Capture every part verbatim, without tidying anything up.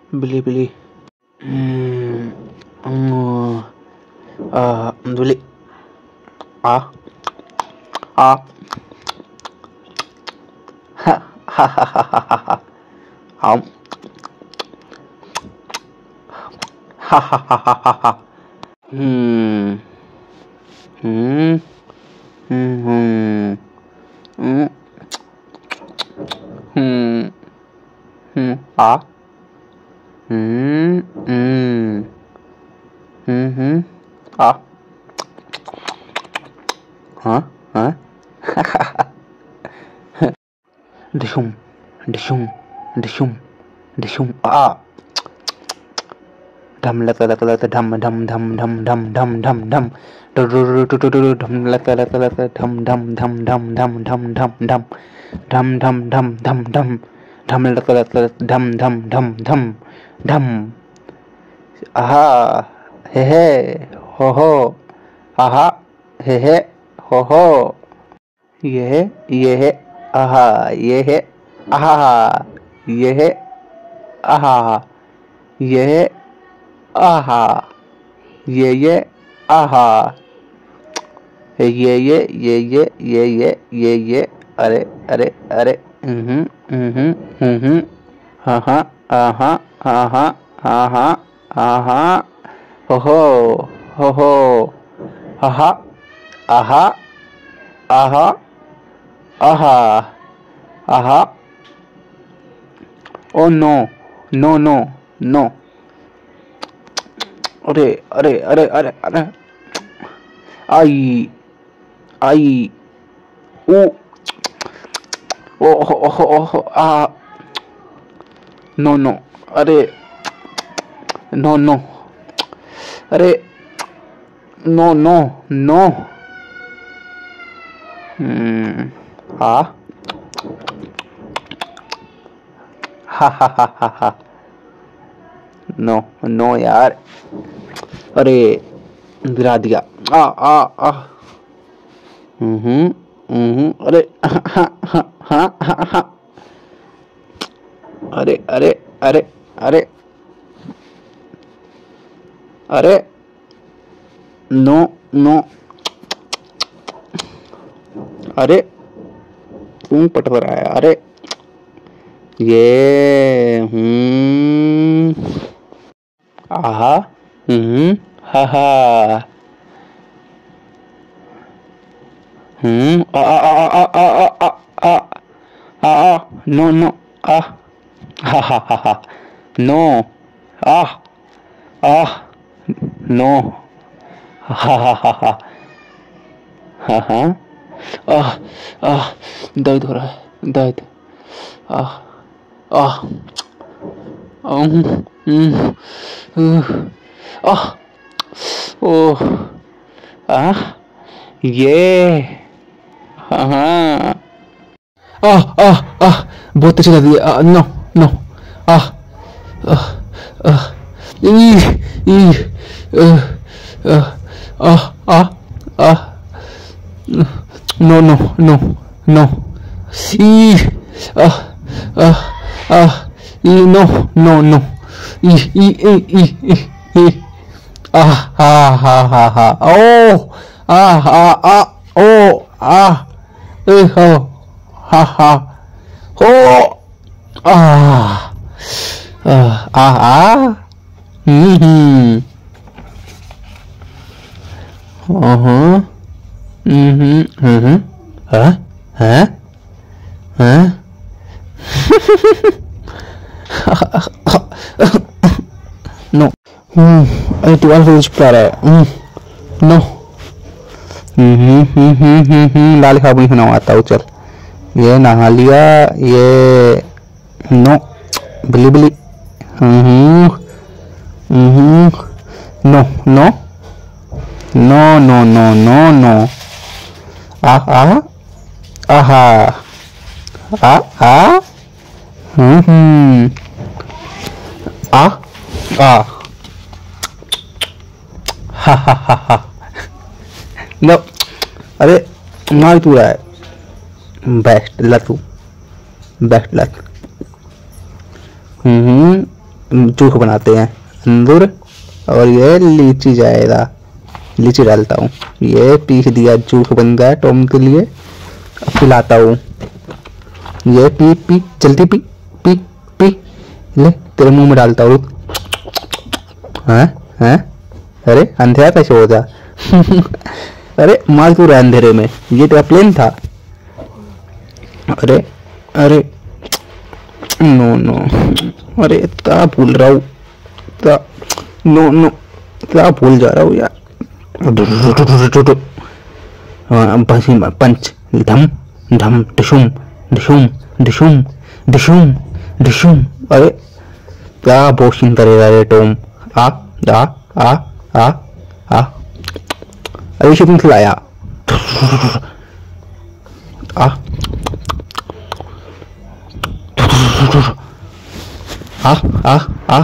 Bili bili. Hmm. Hmm. Ah, bili. Ah. Ah. Ha ha ha ha ha ha ha. Um. Ha ha ha ha ha ha. Hmm. Hmm. Hmm. Hmm. Hmm. Hmm. Hmm. Ah. Hmm. Hmm. Hmm. Hmm. Ah. Huh? Huh? Dishum. Dishum. Dishum. Dishum. Ah. Dum lata lata lata dum dum dum dum dum dum dum dum. Dum lata lata lata dum dum dum dum dum dum dum dum. Dum dum dum dum dum. Dum lata lata dum dum dum dum dum. Aha. He he. Ho ho. Aha. He he. Ho ho. ये ये आहा ये है आहा ये है आहा ये आहा ये ये आहा ये ये ये ये ये ये ये ये अरे अरे अरे हम्म हम्म हम्म हाँ हाँ आहा आहा आहा आहा हो हो हो हो आहा आहा आहा आहा आहा ओ नो नो नो नो अरे अरे अरे अरे अरे आई आई ओ ओ ओ ओ आ नो नो अरे नो नो अरे नो नो नो हम्म हाँ हा हा हा हा हा नो नो यार अरे गिरा दिया आ आ आ हम्म हम्म अरे हा हा हा हा हा अरे अरे अरे अरे अरे नो नो अरे तू पटवर आया अरे ये हम्म आहा हम्म हा हा हम्म आ आ आ आ आ आ आ आ नो नो आ हा हा हा हा नो आ आ नो हा हा हा हा हा हा आह आह दर्द हो रहा है दर्द आह आह आह ओह आह ये हाँ आह आह आह बहुत अच्छा लग रहा है नो नो आह आह आह ई ई आह आह आह आह नो नो नो नो ई आह आह आह ई नो नो नो ई ई ई ई ई ई आह हा हा हा हा ओ आह आ आ ओ आह ए हो हा हा हो आह आह आह हम्म हम्म हम्म हम्म हाँ हाँ हाँ नो हम्म अरे तू अल्फा चिपका रहा है हम्म नो हम्म हम्म हम्म हम्म हम्म लाल खाबुनी खाना आता हूँ चल ये नहा लिया ये नो बिली बिली हम्म हम्म no no no no no no no आ आ आहा आ आ हम्म हम्म आ आ हा हा हा हा नो अरे मार तू रहा है बेस्ट लतू बेस्ट लत हम्म जूस बनाते हैं अंदर। और ये लीची जाएगा, लीची डालता हूँ, ये पीस दिया, जूस बन गया टॉम के लिए। पिलाता हूँ, ये पी पी जल्दी पी पी पी, ले तेरे मुंह में डालता हूँ। हैं हैं, अरे अंधेरा कैसे हो जा अरे मार क्यों रहा है अंधेरे में, ये तेरा प्लेन था। अरे अरे नो नो, अरे क्या भूल रहा हूँ, क्या नो नो, क्या भूल जा रहा हूँ यार। पंच धम धम डिशुम डिशुम डिशुम डिशुम डिशुम। अरे क्या बोशिंग करेगा रे टॉम। आ आ आ आ आ, अरे शुभ खिलाया। आ आ आ आ,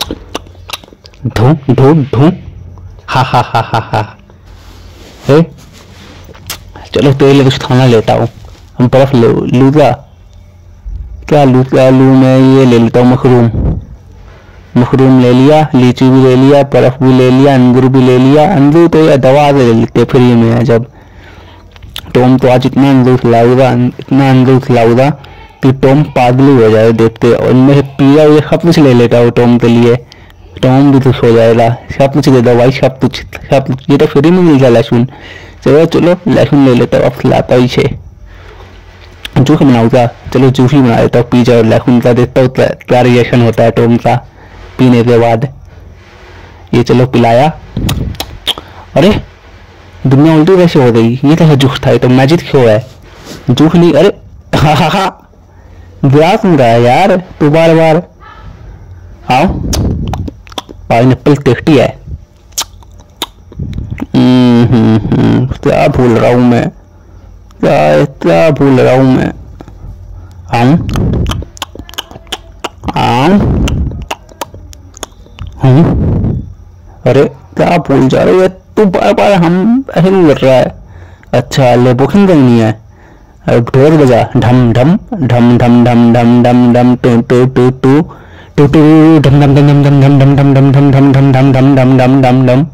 धू धू धू, हा हा हा हा हा। हे चलो तेल कुछ खाना लेता हूँ, हम बर्फ ले लूँगा, क्या लूँ क्या लूँ मैं, ये ले लेता हूँ मशरूम, मशरूम ले लिया, लीची भी ले लिया, बर्फ भी ले लिया, अंगूर भी ले लिया। अंगूर तो ये दवा से ले लेते फ्री में है जब। टॉम तो आज इतना अंगूर खिलाऊंगा, इतना अंगूर खिलाऊंगा कि टॉम पागल हो जाए देखते। और मैं पिया ये सब कुछ ले लेता हूँ टॉम के लिए, टॉम भी खुश हो जाएगा। सब कुछ दे दो भाई, सब कुछ सब कुछ, ये तो फ्री में मिल गया लहसुन। चलो चलो लहसुन ले लेता हूँ, अब खिलाता हूँ इसे। जूस बनाऊंगा, चलो जूस ही बना देता हूँ, पी जाओ लहसुन का, देखता हूँ क्या रिएक्शन होता है टॉम का पीने के बाद। ये चलो पिलाया। अरे दुनिया उल्टी कैसे हो गई, ये कैसा जूस था, ये तो मैजिक क्यों है, जूस नहीं। अरे हा हा हा, ब्याह सुन रहा है यार तू बार बार। आओ, पाइनएप्पल टेस्टी है। हम्म क्या भूल रहा हूँ मैं, क्या क्या भूल रहा हूँ मैं। आम आम हूँ, अरे क्या भूल जा रहा है तू बार बार, हम ऐसे नहीं कर रहा है। अच्छा ले बुकिंग करनी है, अब ढोल बजा, ढम ढम ढम ढम ढम ढम ढम ढम टू टू टू टू टू टू ढम ढम ढम ढम ढम ढम ढम ढम ढम ढम ढम ढम ढम ढम ढम ढम ढम।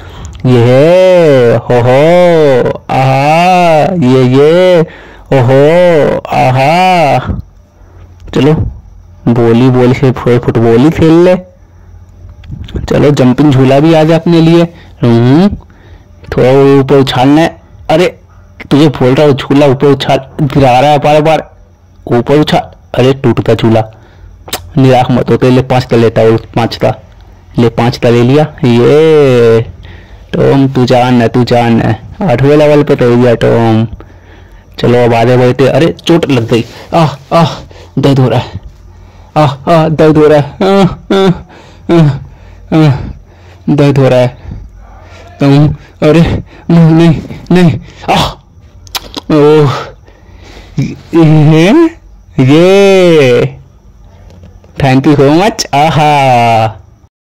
ये हो हो आहा, ये ये ओहो आहा। चलो बोली बोली से फुटबॉल ही खेल ले। चलो जंपिंग झूला भी आ जाए अपने लिए, थोड़ा ऊपर उछालना है। अरे तुझे बोल रहा हूँ झूला ऊपर उछाल, गिरा रहा है बार बार, ऊपर उछाल। अरे टूट गया झूला, निराश मत होते। ले पांच का लेता हूँ, पांच का ले, पांच का ले लिया। ये टॉम तू जान है, तू जान है, आठवें लेवल पे तो हो गया टॉम। चलो अब आगे बढ़ते। अरे चोट लग गई, आह आह दर्द हो रहा है, आह आह दर्द हो रहा है, आह आह आह आह दर्द हो रहा है टॉम। अरे नहीं नहीं नहीं, आह ओह ये ये थैंक यू सो मच। आहा